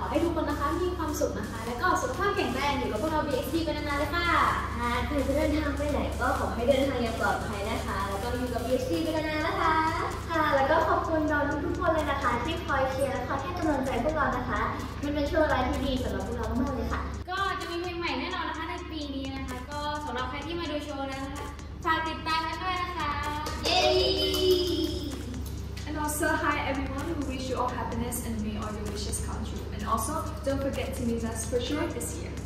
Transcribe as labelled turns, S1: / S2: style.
S1: อให้ทุกคนนะคะมีความสุขนะคะแล้วก็สุขภาพแข็งแรงอยู่กับพวกเรา BXD ไปนานๆเลยค่ะ
S2: ใครจะเดินทางไปไหนก็ขอให้เดินทางอย่างปลอดภัยนะคะแล้วก็อยู่กับ BXD ไปนานๆนะคะค่ะแล้วก็ขอบคุณเราทุกคนเลยนะคะที่คอยเชียร์และคอยให้กำลังใจพวกเรานะคะมันเป็นช่วงเวลาที่ดีสำหรับพวกเรามากๆเลยค่ะ
S1: ก็จะมีเพลงใหม่แน่นอนนะคะในปีนี้นะคะก็สำหรับใครที่มาดูโชว์นะคะฝากติดตามกันด้วยนะคะ
S2: เย้
S3: And also, hi everyone, we wish you all happiness and may all your wishes come true. And also, don't forget to meet us for sure this year.